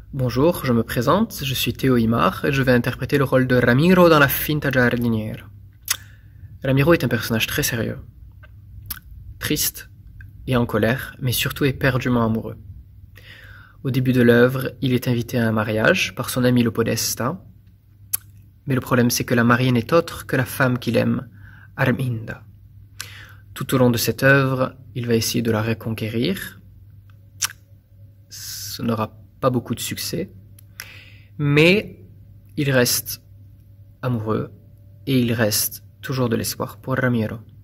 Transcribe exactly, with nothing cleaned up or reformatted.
Bonjour, je me présente, je suis Théo Imar et je vais interpréter le rôle de Ramiro dans La Finta Giardiniera. Ramiro est un personnage très sérieux, triste et en colère, mais surtout éperdument amoureux. Au début de l'œuvre, il est invité à un mariage par son ami le Podesta, mais le problème c'est que la mariée n'est autre que la femme qu'il aime, Arminda. Tout au long de cette œuvre, il va essayer de la reconquérir. Ce n'aura pas beaucoup de succès, mais il reste amoureux et il reste toujours de l'espoir pour Ramiro.